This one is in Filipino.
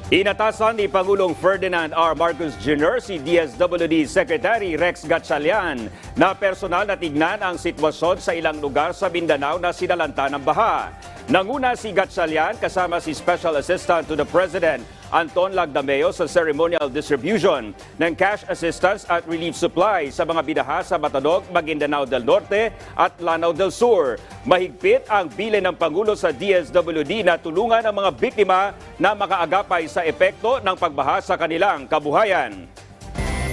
Inatasan ni Pangulong Ferdinand R. Marcos Jr. si DSWD Secretary Rex Gatchalian na personal na tignan ang sitwasyon sa ilang lugar sa Mindanao na sinalanta ng baha. Nanguna si Gatchalian kasama si Special Assistant to the President Anton Lagdameo sa ceremonial distribution ng cash assistance at relief supply sa mga binaha sa Matadog, Maguindanao del Norte at Lanao del Sur. Mahigpit ang bilin ng Pangulo sa DSWD na tulungan ang mga biktima na makaagapay sa epekto ng pagbaha sa kanilang kabuhayan.